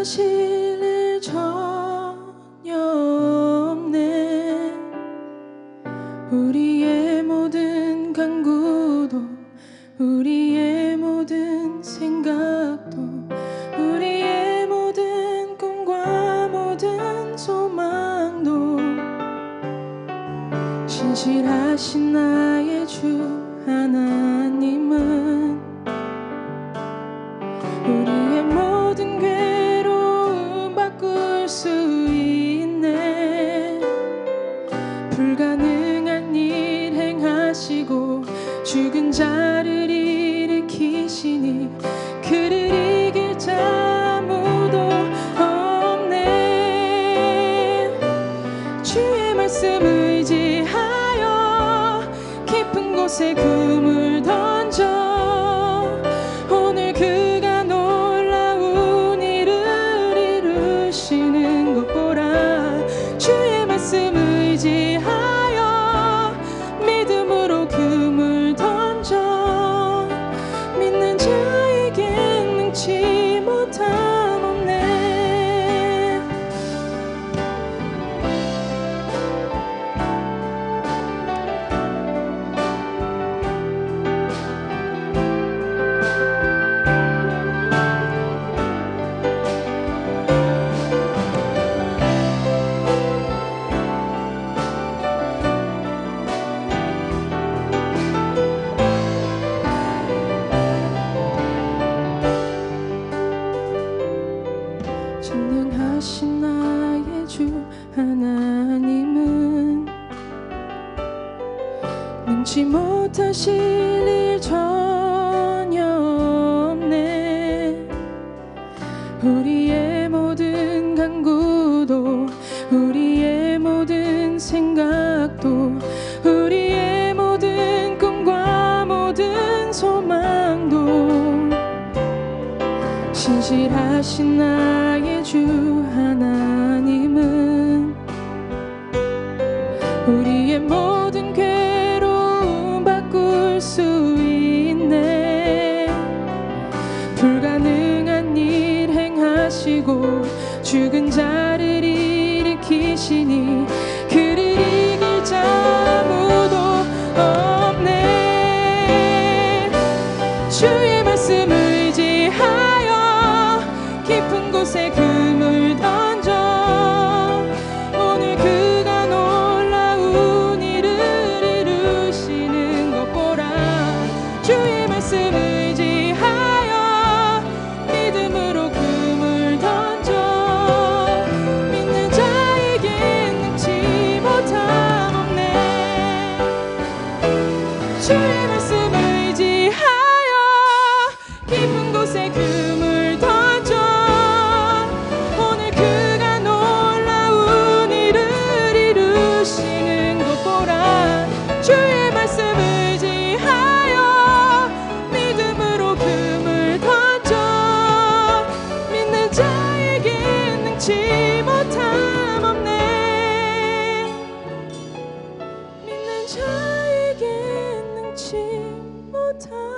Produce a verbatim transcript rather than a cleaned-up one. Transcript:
못하실 일 전혀 없네. 우리의 모든 간구도, 우리의 모든 생각도, 우리의 모든 꿈과 모든 소망도 신실하신 나의 주 하나님은 우리의 모든 괴로움 바꿀 수 있네. 불가능한 일 행하시고 죽은 자를 일으키시니 그를 이길 자 아무도 없네. 주의 말씀 의지하여 깊은 곳에 그물 던져 오늘 그가 놀라운 일을 이루시는 것 보라. 주의 말씀 의지하여 믿음으로 그물 던져 믿는 자에겐 능치 못함 없네. 전능하신 나의 주 하나님은 능치 못하실 일 전혀 없네. 우리의 모든 간구도, 우리의 모든 생각도, 우리의 모든 꿈과 모든 소망도 신실하신 나의 주 하나님은 우리의 모든 괴로움 바꿀 수 있네. 불가능한 일 행하시고 죽은 자를 일으키시니 그를 이길 자 아무도 없네. 주의 말씀 의지하여 깊은 곳에 그물 던져 오늘 그가 놀라운 일을 이루시는 것 보라. 주의 말씀 의지하여 믿음으로 그물 던져 믿는 자에겐 능치 못함 없네. 주의 말씀 의지하여 깊은 곳에 그물 던져 오늘 그가 놀라운 일을 이루시는 것 보라. 주의 말씀 의지하여 믿음으로 그물 던져 믿는 자에겐 능치 못함 없네. 믿는 자에겐 능치 못함